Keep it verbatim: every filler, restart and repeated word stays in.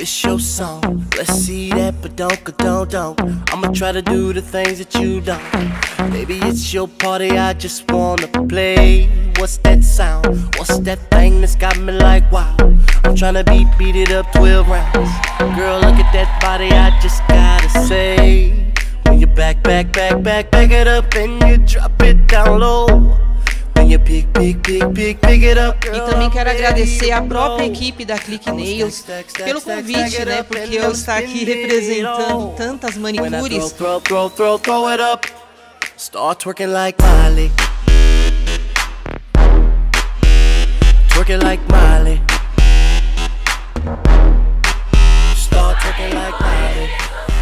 This your song, let's see that, but don't, don't, don't. I'ma try to do the things that you don't. Baby, it's your party, I just wanna play. What's that sound? What's that thing that's got me like wow? I'm tryna beat, beat it up twelve rounds. Girl, look at that body, I just gotta say. When you back, back, back, back, back it up and you drop it down low. E também quero agradecer a própria equipe da Click Nails pelo convite, né? Porque eu estar aqui representando tantas manicures. Start twerking like Miley. Twerking like Miley. Start twerking like Miley.